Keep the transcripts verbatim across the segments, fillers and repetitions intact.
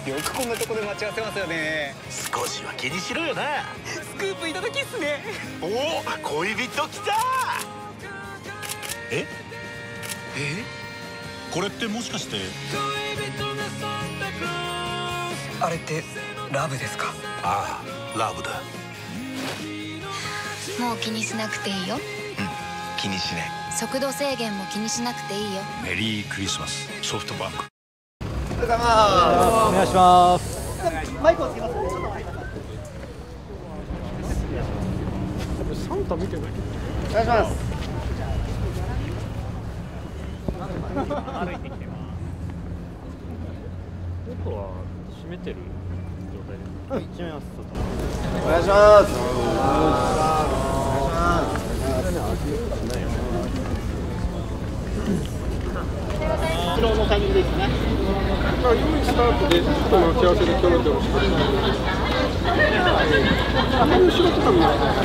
よくこんなとこで待ち合わせますよね。 少しは気にしろよな。 スクープいただきっすね。 おお、恋人来た。ええ、これってもしかして。 あれってラブですか？ ああ、ラブだ。 もう気にしなくていいよ。 うん、気にしねえ。速度制限も気にしなくていいよ。 メリークリスマス、ソフトバンク。 おはようございます。 お願いします。 マイクをつけます。 サンタ見てない。 お願いします。 歩いてきてます。外は閉めてる状態です。はい、閉めます。 お願いします。お願いします。 後ろのタイミングですね。まあ、用意スタートでちょっと待ち合わせでキョロキョロしてる。あの後ろとかもやってます。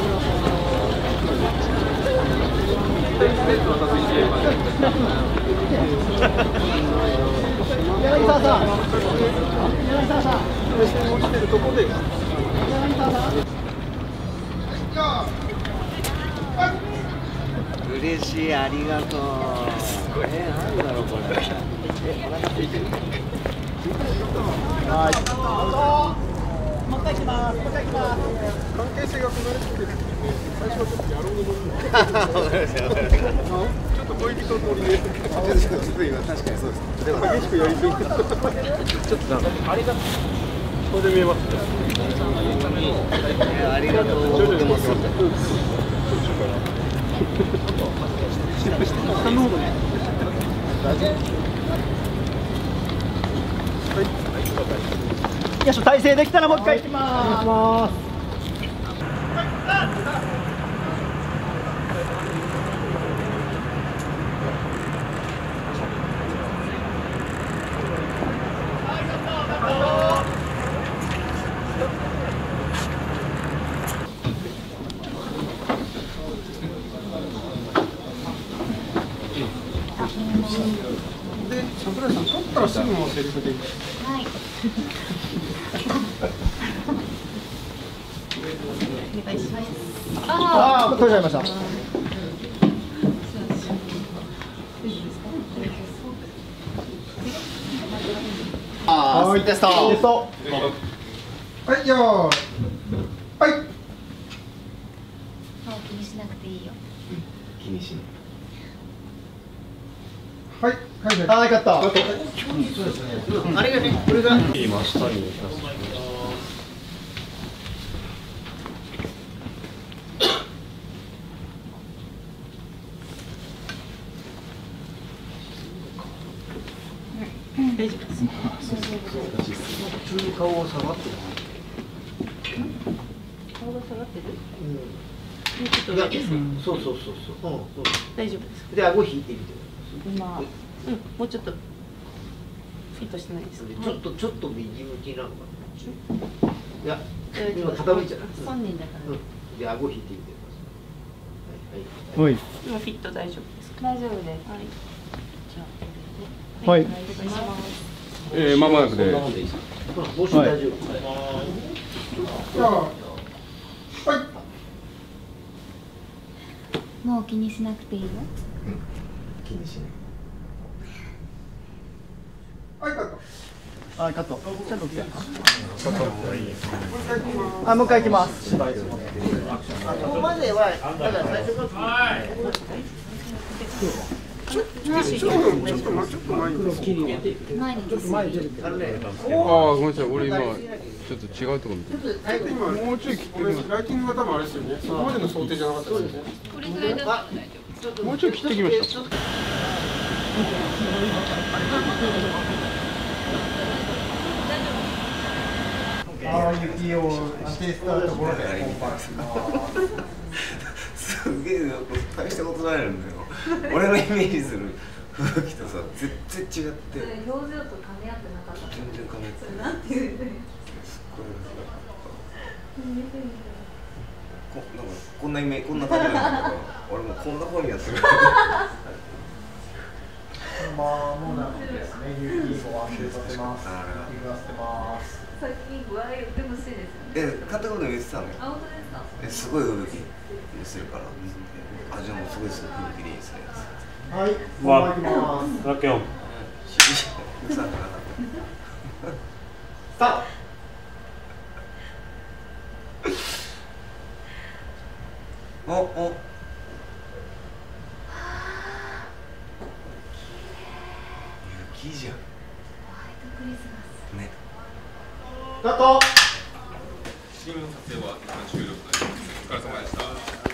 柳沢さん。柳沢さん。 目線落ちてるとこで。 柳沢さん。嬉しい、ありがとう。すごい。えー、なんだろうこれ。え、お腹空いてる。はい。もう一回行きます。もう一回行きます。 関係性が離れてきてる。最初はちょっとやろうと思って。ちょっと恋人通りで。ちょっと今確かにそうです。でも激しくやりすぎて。ちょっとなんかあれがここで見えますね。 ありがとう。 徐々に負けました。下の方がね。 よし、体勢できたらもう一回行きます。 で、桜井さん、取ったらすぐのセリフでいい。 はい。お願いします。 ああ、取れちゃいました。ああ、テスト。テスト。 はい、よーい。はい。 もう気にしなくていいよ。 気にしない。 はい、はい、 ああ、よかった。 ああれがね、これが。 今下に行きます。 大丈夫です。 普通に顔を下がってる。 顔が下がってる。 うん。ちょっとだけ。そうそうそうそう。うん、そう。 大丈夫です。 で、顎引いてみて。 今、うん、もうちょっと。フィットしてないです。 ちょっと、ちょっと右向きなのかな。いや、今傾いちゃう。 本人だから。 うん。で、顎引いてみてください。はい、はい。 今フィット大丈夫ですか。 大丈夫です。 はい。 はい。 お願いします。 えー、まもなくで。 帽子大丈夫。 もう気にしなくていいよ。 気にしない。 はい、カット。 あ、カット。ちゃんと来て。あ、もう一回行きます。ここまでは、だから最初から。 ちょっと、ちょっと、ちょっと、ちょっと前に。 前にです。 あのね、 ああ、ごめんなさい、俺今、ちょっと違うところ見て。 今、もうちょい切ってる。ライティングが多分あれですよね。そこまでの想定じゃなかったですね。 これぐらいだったら大丈夫。 もうちょい切ってきました。 ああ、雪を当てしたところで。 すげえ大したことないんだよ。俺のイメージする風紀とさ、全然違って。 表情と兼ね合ってなかった。 全然兼ね合ってない。 なんていうの。 すっごいこなんかこんなイメージ、こんな感じなんだけど、俺もこんな風にやってる。 まあもうなんですね。雪を安定させます。 あら。 言わせてます。 最近具合言ってほしいですよね。 え、買ったこと言ってたのよ。 あ、本当ですか。 え、すごい吹雪するから。あ、じゃあもうすごい吹雪でいいですね。 はい、本番いきます。 ラッキョン。 うさんかな。 スタート。 おお。雪じゃん。 ホワイトクリスマス。 ね。 カット。 シーンの撮影は一旦終了となります。お疲れ様でした。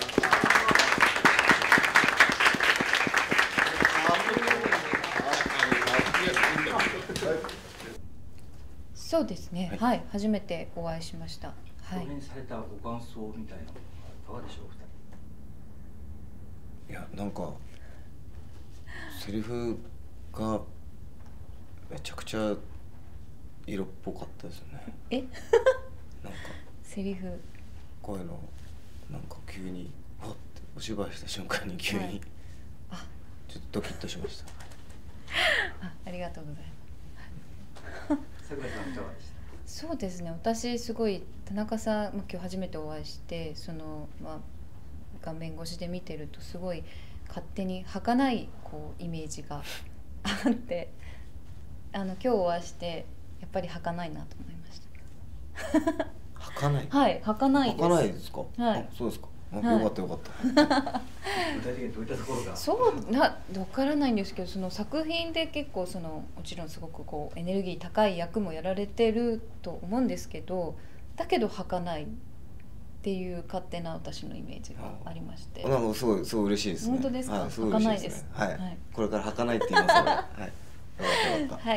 そうですね、はい、はい、初めてお会いしました。はい。 表現されたご感想みたいなのはいかがでしょう、ふたり。 いや、なんかセリフがめちゃくちゃ色っぽかったですね。 え？ なんかセリフ。 声のなんか急にわってお芝居した瞬間に急に、はい、あ、ちょっとドキッとしました。 あ、ありがとうございます。 桜井さんいかがでした？ そうですね、私すごい田中さん、まあ、今日初めてお会いしてその、まあ、画面越しで見てるとすごい勝手に儚いこうイメージがあってあの今日お会いしてやっぱり儚いなと思いました。 儚い？ はい、儚いです。 儚いですか？ はい。 そうですか。よはい、 かったよかった。 具体的にどういったところが？ そうな、分からないんですけど、その作品で結構そのもちろんすごくこうエネルギー高い役もやられてると思うんですけど、だけど儚いっていう勝手な私のイメージがありまして。 なんかすごいすごい嬉しいですね。 本当ですか？ はい、すごい嬉しいですね。 儚いです。 はい。 はい、 これから儚いって言いますので。はい。よかったよかった。 はい。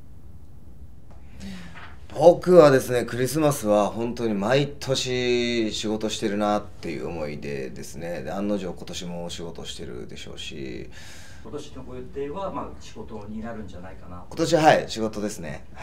僕はですね、クリスマスは本当に毎年仕事してるなっていう思いでですね、で案の定今年も仕事してるでしょうし、 今年のご予定はまあ仕事になるんじゃないかな。 今年ははい仕事ですね。はい。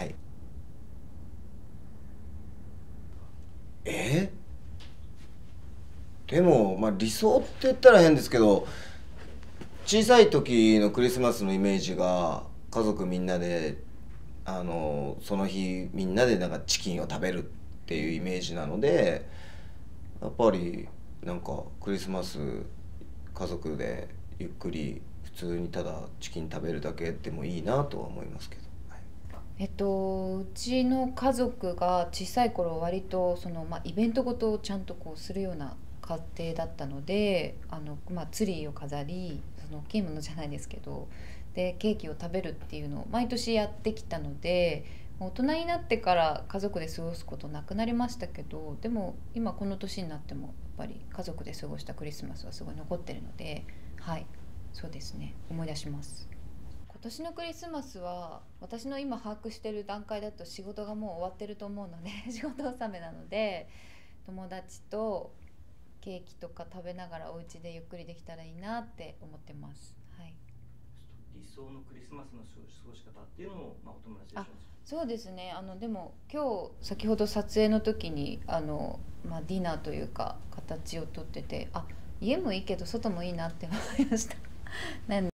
えー、でもまあ理想って言ったら変ですけど、小さい時のクリスマスのイメージが家族みんなであのその日みんなでなんかチキンを食べるっていうイメージなので、やっぱりなんかクリスマス家族でゆっくり普通にただチキン食べるだけでもいいなとは思いますけど、はい、 えっとうちの家族が小さい頃割とその、まあ、イベントごとをちゃんとこうするような家庭だったので、あの、まあ、ツリーを飾り、その大きいものじゃないですけどでケーキを食べるっていうのを毎年やってきたので、大人になってから家族で過ごすことなくなりましたけど、でも今この年になってもやっぱり家族で過ごしたクリスマスはすごい残ってるので、はい、そうですね、思い出します。今年のクリスマスは私の今把握してる段階だと仕事がもう終わってると思うので仕事納めなので、友達とケーキとか食べながらお家でゆっくりできたらいいなって思ってます。はい。 理想のクリスマスの過ごし方っていうのも、まあ、お友達でしょうし。 そうですね、あのでも今日先ほど撮影の時にあの、まあ、ディナーというか形をとってて、あ、家もいいけど外もいいなって思いました。なん